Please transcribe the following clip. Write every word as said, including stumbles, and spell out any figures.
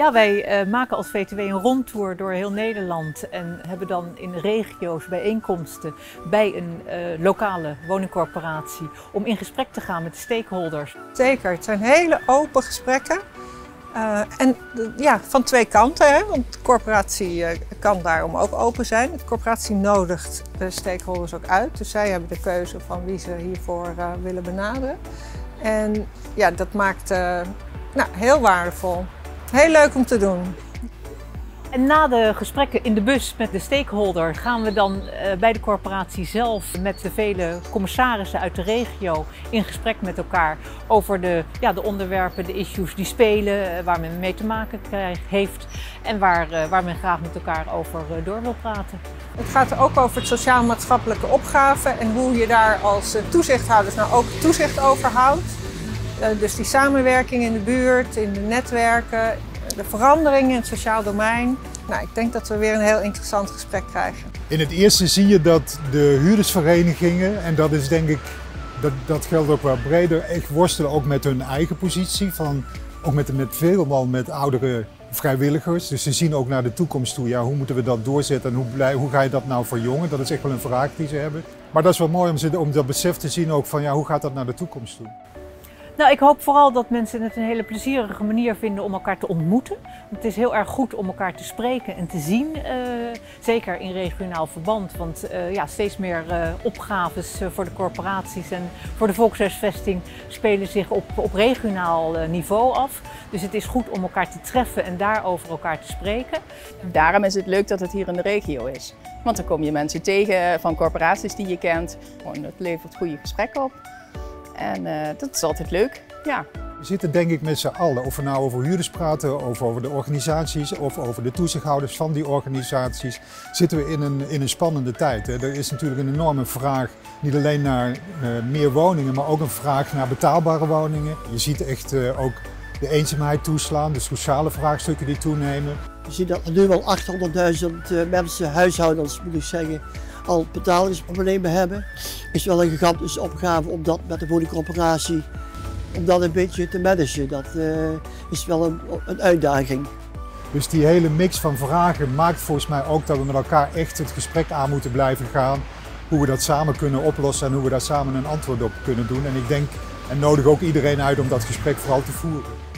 Ja, wij uh, maken als V T W een rondtour door heel Nederland en hebben dan in de regio's bijeenkomsten bij een uh, lokale woningcorporatie om in gesprek te gaan met de stakeholders. Zeker, het zijn hele open gesprekken. Uh, en ja, van twee kanten, hè? Want de corporatie uh, kan daarom ook open zijn. De corporatie nodigt de stakeholders ook uit, dus zij hebben de keuze van wie ze hiervoor uh, willen benaderen. En ja, dat maakt uh, nou, heel waardevol. Heel leuk om te doen. En na de gesprekken in de bus met de stakeholder gaan we dan uh, bij de corporatie zelf met de vele commissarissen uit de regio in gesprek met elkaar over de, ja, de onderwerpen, de issues die spelen, uh, waar men mee te maken krijgt, heeft en waar, uh, waar men graag met elkaar over uh, door wil praten. Het gaat ook over het sociaal-maatschappelijke opgave en hoe je daar als uh, toezichthouders nou ook toezicht over houdt. Uh, dus die samenwerking in de buurt, in de netwerken, de veranderingen in het sociaal domein. Nou, ik denk dat we weer een heel interessant gesprek krijgen. In het eerste zie je dat de huurdersverenigingen, en dat is denk ik, dat, dat geldt ook wel breder, echt worstelen ook met hun eigen positie. Van, ook met, met veelal met oudere vrijwilligers. Dus ze zien ook naar de toekomst toe. Ja, hoe moeten we dat doorzetten en hoe, blij, hoe ga je dat nou verjongen? Dat is echt wel een vraag die ze hebben. Maar dat is wel mooi om, ze, om dat besef te zien ook van ja, hoe gaat dat naar de toekomst toe? Nou, ik hoop vooral dat mensen het een hele plezierige manier vinden om elkaar te ontmoeten. Het is heel erg goed om elkaar te spreken en te zien, uh, zeker in regionaal verband. Want uh, ja, steeds meer uh, opgaves uh, voor de corporaties en voor de volkshuisvesting spelen zich op, op regionaal uh, niveau af. Dus het is goed om elkaar te treffen en daarover elkaar te spreken. Daarom is het leuk dat het hier in de regio is. Want dan kom je mensen tegen van corporaties die je kent. Gewoon, het levert goede gesprekken op. En uh, dat is altijd leuk, ja. We zitten denk ik met z'n allen, of we nou over huurders praten, of over de organisaties, of over de toezichthouders van die organisaties, zitten we in een, in een spannende tijd. Hè. Er is natuurlijk een enorme vraag, niet alleen naar uh, meer woningen, maar ook een vraag naar betaalbare woningen. Je ziet echt uh, ook de eenzaamheid toeslaan, de sociale vraagstukken die toenemen. Je ziet dat er nu wel achthonderdduizend uh, mensen, huishoudens moet ik zeggen, al betalingsproblemen hebben. Het is wel een gigantische opgave om dat met de woningcorporatie, om dat een beetje te managen. Dat uh, is wel een, een uitdaging. Dus die hele mix van vragen maakt volgens mij ook dat we met elkaar echt het gesprek aan moeten blijven gaan. Hoe we dat samen kunnen oplossen en hoe we daar samen een antwoord op kunnen doen. En ik denk en nodig ook iedereen uit om dat gesprek vooral te voeren.